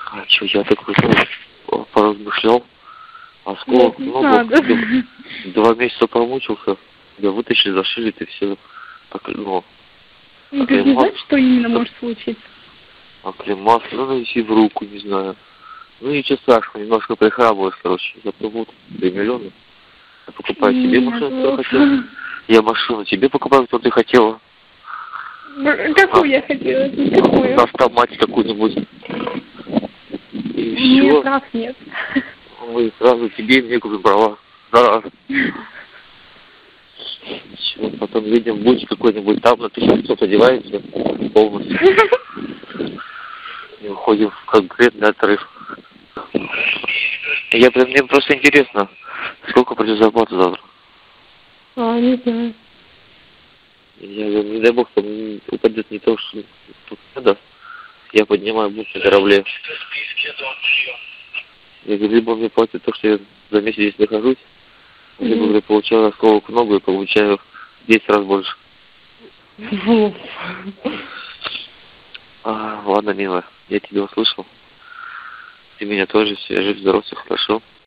А что, я такой, ну, поразмышлял. Осколок, Нет, не ну, надо. 2 месяца помучился. Я вытащили, зашили, и все. Ну, Ну, ты не знаешь, что именно может случиться? Оклемался, ну, навеси в руку, не знаю. Ну, ничего страшного, немножко прихрамываешь, короче. Зато вот 3 миллиона. Я покупаю себе машину, которую хотела. Я машину тебе покупаю, которую ты хотела. Какую я хотела? Какую? На автомате какую-нибудь. И Нет, все. прав нет. Мы сразу тебе и мне купим права. Да. Все, потом видим, будет какой-нибудь там на 1500 одевается полностью. И уходим в конкретный отрыв. Мне просто интересно, сколько придет зарплата завтра? Не знаю. Не дай бог, там упадет не то, что тут надо. Я поднимаю бунт на корабле. Я говорю, либо мне платят то, что я за месяц здесь нахожусь, либо, говорю, получаю осколок в ногу и получаю в 10 раз больше. Ладно, милая, я тебя услышал. Ты меня тоже, все, жив, здоров, все хорошо.